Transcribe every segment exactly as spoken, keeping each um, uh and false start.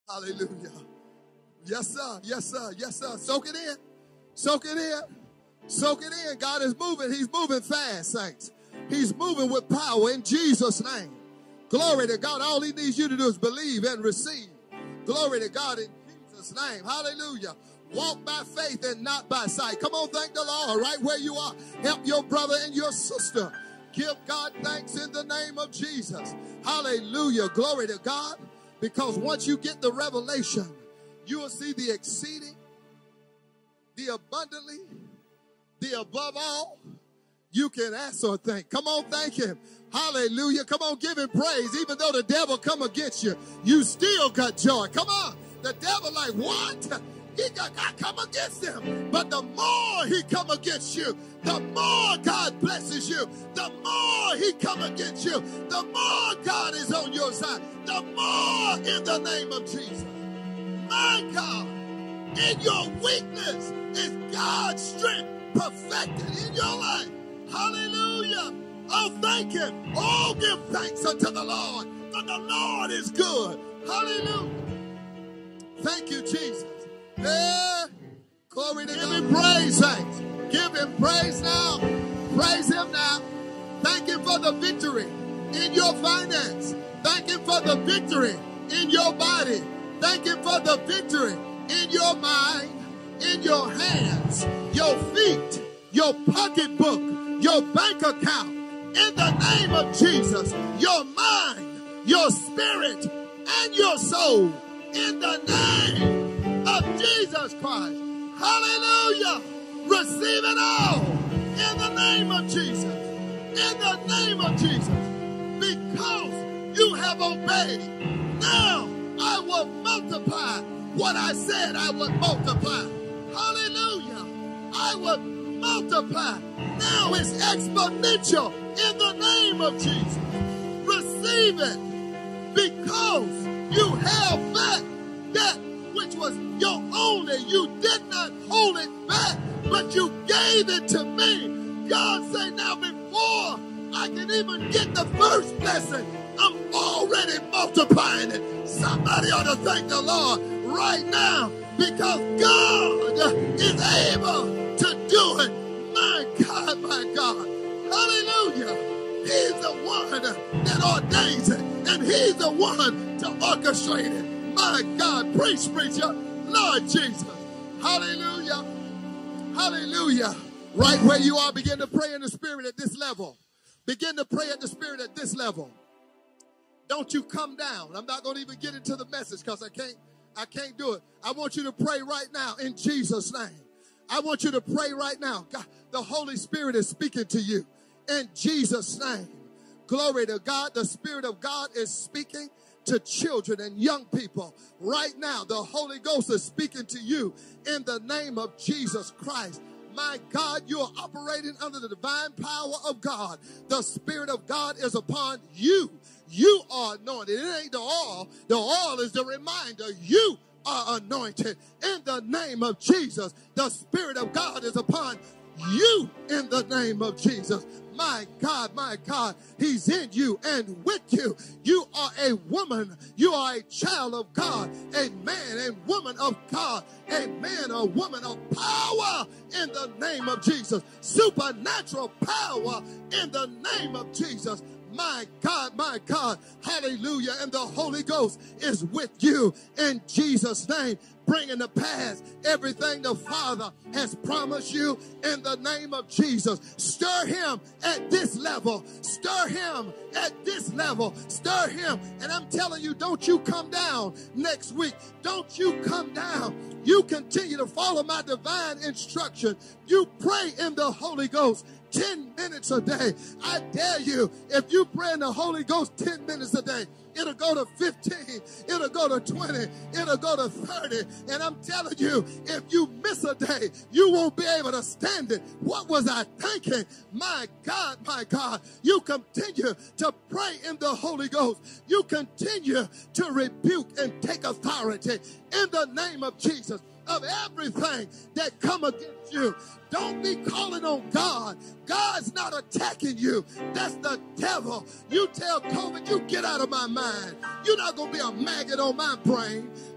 Hallelujah. Yes, sir. Yes, sir. Yes, sir. Soak it in. Soak it in. Soak it in. God is moving. He's moving fast, saints. He's moving with power in Jesus' name. Glory to God. All he needs you to do is believe and receive. Glory to God in Jesus' name. Hallelujah. Walk by faith and not by sight. Come on, thank the Lord right where you are. Help your brother and your sister. Give God thanks in the name of Jesus. Hallelujah. Glory to God. Because once you get the revelation, you will see the exceeding, the abundantly, the above all you can ask or think. Come on, thank him. Hallelujah. Come on, give him praise. Even though the devil come against you, you still got joy. Come on. The devil like, what? He got, I come against him. But the more he come against you, the more God blesses you. The more he come against you, the more God is on your side. The more in the name of Jesus. My God, in your weakness is God's strength perfected in your life. Hallelujah. Oh, thank him. Oh, give thanks unto the Lord, for the Lord is good. Hallelujah. Thank you, Jesus. Yeah. Glory to God. Give him praise, saints. Give him praise now. Praise him now. Thank him for the victory in your finance. Thank him for the victory in your body. Thank him for the victory in your mind, in your hands, your feet, your pocketbook, your bank account. In the name of Jesus, your mind, your spirit, and your soul. In the name of Jesus Christ. Hallelujah. Receive it all. In the name of Jesus. In the name of Jesus. Because you have obeyed. Now I will multiply what I said I would multiply. Hallelujah. I would multiply. Now it's exponential in the name of Jesus. Receive it because you have back that which was your only. You did not hold it back, but you gave it to me. God said, now before I can even get the first blessing, I'm already multiplying it. Somebody ought to thank the Lord right now because God is able to do it. My God, my God. Hallelujah. He's the one that ordains it, and he's the one to orchestrate it. My God, preach, preacher, Lord Jesus. Hallelujah. Hallelujah. Right where you are, begin to pray in the spirit at this level. Begin to pray at the spirit at this level. Don't you come down. I'm not going to even get into the message because I can't, I can't do it. I want you to pray right now in Jesus' name. I want you to pray right now. God, the Holy Spirit is speaking to you in Jesus' name. Glory to God. The Spirit of God is speaking to children and young people. Right now, the Holy Ghost is speaking to you in the name of Jesus Christ. My God, you are operating under the divine power of God. The Spirit of God is upon you. You are anointed. It ain't the oil. The oil is the reminder. You are anointed in the name of Jesus. The Spirit of God is upon you in the name of Jesus. My God, my God, he's in you and with you. You are a woman. You are a child of God, a man and woman of God, a man or woman of power in the name of Jesus. Supernatural power in the name of Jesus. My God, my God, hallelujah. And the Holy Ghost is with you in Jesus' name, bringing to pass everything the Father has promised you in the name of Jesus. Stir him at this level. Stir him at this level. Stir him. And I'm telling you, don't you come down next week. Don't you come down. You continue to follow my divine instruction. You pray in the Holy Ghost ten minutes a day. I dare you, if you pray in the Holy Ghost ten minutes a day, it'll go to fifteen, it'll go to twenty, it'll go to thirty. And I'm telling you, if you miss a day, you won't be able to stand it. What was I thinking? My God, my God, you continue to pray in the Holy Ghost. You continue to rebuke and take authority in the name of Jesus of everything that come against you. Don't be calling on God. God's not attacking you. That's the devil. You tell COVID, you get out of my mind. You're not going to be a maggot on my brain.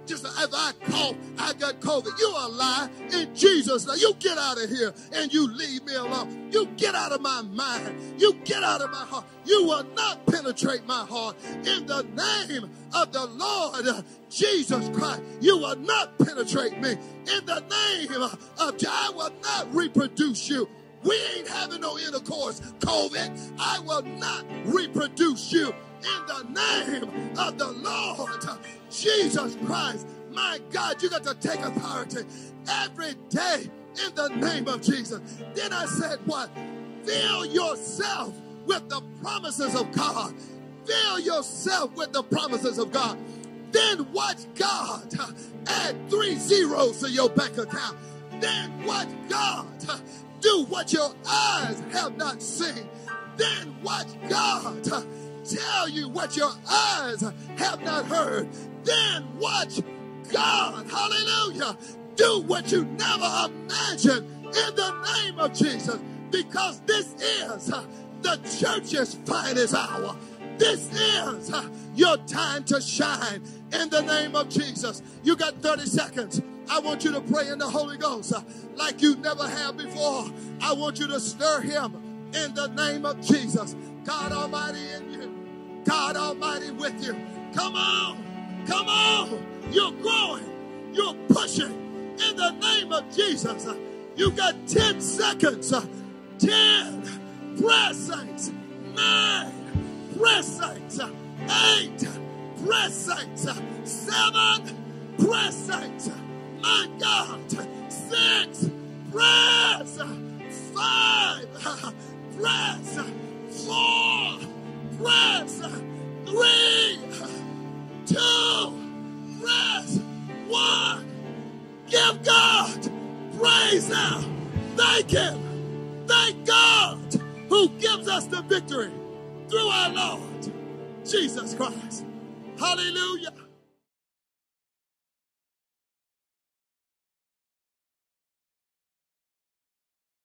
if I cough, I got COVID. You a lie in Jesus' name. You get out of here and you leave me alone. You get out of my mind. You get out of my heart. You will not penetrate my heart. In the name of the Lord Jesus Christ, you will not penetrate me. In the name of Jesus, I will not reproduce you. We ain't having no intercourse, COVID. I will not reproduce you in the name of the Lord Jesus Christ. My God, you got to take authority every day in the name of Jesus. Then I said what? Fill yourself with the promises of God. Fill yourself with the promises of God. Then watch God add three zeros to your bank account. Then watch God do what your eyes have not seen. Then watch God tell you what your eyes have not heard. Then watch God, hallelujah, do what you never imagined in the name of Jesus. Because this is the church's finest hour. This is your time to shine in the name of Jesus. You got thirty seconds. I want you to pray in the Holy Ghost like you never have before. I want you to stir him in the name of Jesus. God Almighty in you. God Almighty with you. Come on. Come on. You're growing. You're pushing in the name of Jesus. You got ten seconds. ten. Press saints. nine. Press saints. eight. Press saints. seven. Press saints. My God. Six. Press. Five. Press. Four. Press. Three. Two. Press. One. Give God praise now. Thank him. Thank God who gives us the victory through our Lord Jesus Christ. Hallelujah.